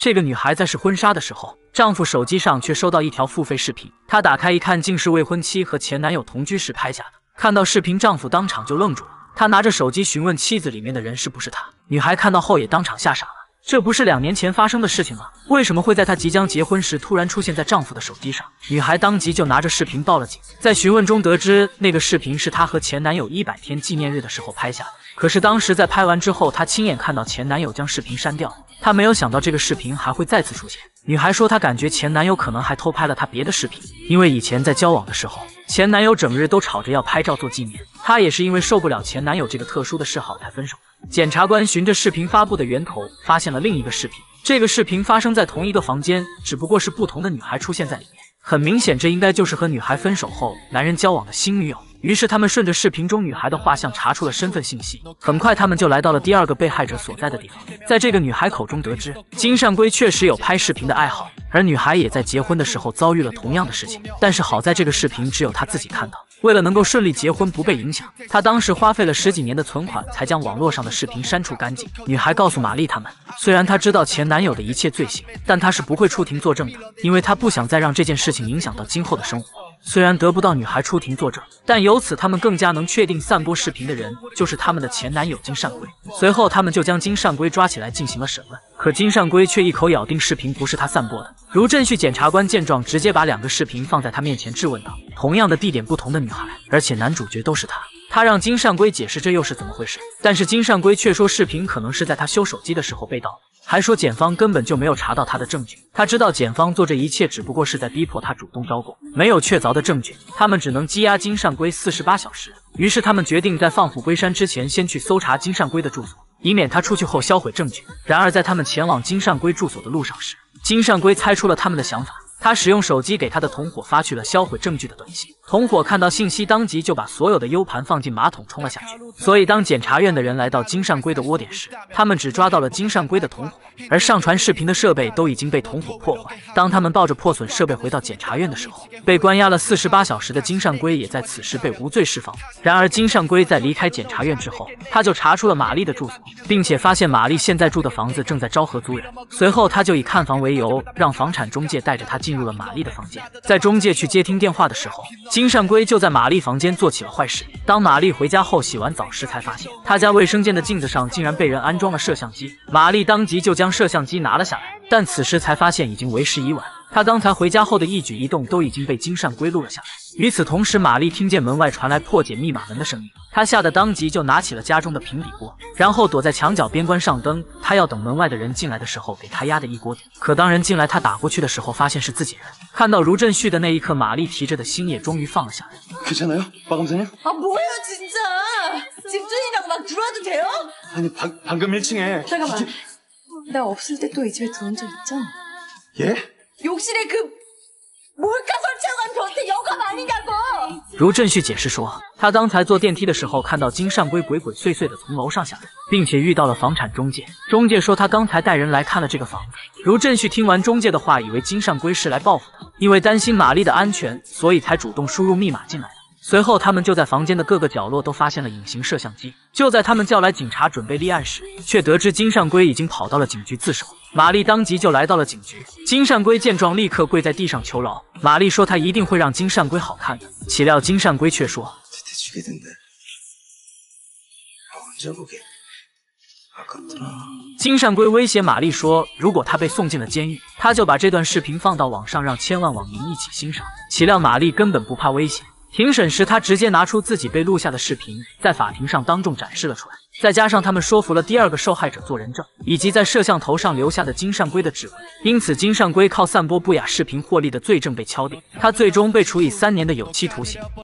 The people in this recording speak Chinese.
这个女孩在试婚纱的时候，丈夫手机上却收到一条付费视频，她打开一看，竟是未婚妻和前男友同居时拍下的。看到视频，丈夫当场就愣住了，他拿着手机询问妻子里面的人是不是他。女孩看到后也当场吓傻了，这不是2年前发生的事情吗？为什么会在她即将结婚时突然出现在丈夫的手机上？女孩当即就拿着视频报了警，在询问中得知，那个视频是她和前男友100天纪念日的时候拍下的。可是当时在拍完之后，她亲眼看到前男友将视频删掉了，她没有想到这个视频还会再次出现。女孩说她感觉前男友可能还偷拍了她别的视频，因为以前在交往的时候，前男友整日都吵着要拍照做纪念，她也是因为受不了前男友这个特殊的嗜好才分手的。检察官循着视频发布的源头发现了另一个视频，这个视频发生在同一个房间，只不过是不同的女孩出现在里面。很明显，这应该就是和女孩分手后男人交往的新女友。于是他们顺着视频中女孩的画像查出了身份信息，很快他们就来到了第2个被害者所在的地方。在这个女孩口中得知，金善圭确实有拍视频的爱好，而女孩也在结婚的时候遭遇了同样的事情。但是好在这个视频只有她自己看到，为了能够顺利结婚不被影响，她当时花费了10几年的存款才将网络上的视频删除干净。女孩告诉玛丽他们，虽然她知道前男友的一切罪行，但她是不会出庭作证的，因为她不想再让这件事情影响到今后的生活。虽然得不到女孩出庭作证，但由此他们更加能确定散播视频的人就是他们的前男友金善圭。随后他们就将金善圭抓起来进行了审问，可金善圭却一口咬定视频不是他散播的。卢振旭检察官见状，直接把2个视频放在他面前质问道：同样的地点，不同的女孩，而且男主角都是他。他让金善圭解释这又是怎么回事，但是金善圭却说视频可能是在他修手机的时候被盗的，还说检方根本就没有查到他的证据。他知道检方做这一切只不过是在逼迫他主动招供，没有确凿的证据，他们只能羁押金善圭48小时。于是他们决定在放虎归山之前先去搜查金善圭的住所，以免他出去后销毁证据。然而在他们前往金善圭住所的路上时，金善圭猜出了他们的想法，他使用手机给他的同伙发去了销毁证据的短信。同伙看到信息，当即就把所有的 U 盘放进马桶冲了下去。所以当检察院的人来到金善圭的窝点时，他们只抓到了金善圭的同伙，而上传视频的设备都已经被同伙破坏。当他们抱着破损设备回到检察院的时候，被关押了48小时的金善圭也在此时被无罪释放。然而金善圭在离开检察院之后，他就查出了玛丽的住所，并且发现玛丽现在住的房子正在昭和租人。随后他就以看房为由，让房产中介带着他进入了玛丽的房间。在中介去接听电话的时候，金善圭就在玛丽房间做起了坏事。当玛丽回家后洗完澡时，才发现她家卫生间的镜子上竟然被人安装了摄像机。玛丽当即就将摄像机拿了下来，但此时才发现已经为时已晚。她刚才回家后的一举一动都已经被金善圭录了下来。与此同时，玛丽听见门外传来破解密码门的声音，她吓得当即就拿起了家中的平底锅，然后躲在墙角边关上灯。她要等门外的人进来的时候给她压的一锅底。可当人进来，她打过去的时候发现是自己人。看到卢振旭的那一刻，玛丽提着的心也终于放了下来。 괜찮아요? 마감사님? 아 뭐야 진짜 집주인이랑 막 들어와도 돼요? 아니 방금 1층에 잠깐만 나 없을 때 또 이 집에 들어온 적 있죠? 예? 욕실에 그 몰카 설치하고 간 변태 영감 아니냐고! 卢振旭解释说，他刚才坐电梯的时候看到金善圭鬼鬼祟祟的从楼上下来，并且遇到了房产中介。中介说他刚才带人来看了这个房子。卢振旭听完中介的话，以为金善圭是来报复他，因为担心玛丽的安全，所以才主动输入密码进来的。随后他们就在房间的各个角落都发现了隐形摄像机。就在他们叫来警察准备立案时，却得知金善圭已经跑到了警局自首。玛丽当即就来到了警局，金善圭见状立刻跪在地上求饶。玛丽说她一定会让金善圭好看的，岂料金善圭却说金善圭威胁玛丽说，如果他被送进了监狱，他就把这段视频放到网上，让千万网民一起欣赏。岂料玛丽根本不怕威胁，庭审时他直接拿出自己被录下的视频，在法庭上当众展示了出来。再加上他们说服了第2个受害者做人证，以及在摄像头上留下的金善圭的指纹，因此金善圭靠散播不雅视频获利的罪证被敲定，他最终被处以3年的有期徒刑。